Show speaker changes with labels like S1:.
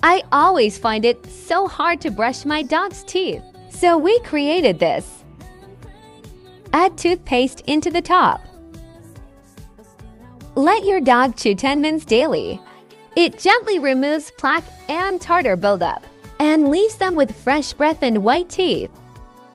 S1: I always find it so hard to brush my dog's teeth. So we created this. Add toothpaste into the top. Let your dog chew 10 minutes daily. It gently removes plaque and tartar buildup and leaves them with fresh breath and white teeth.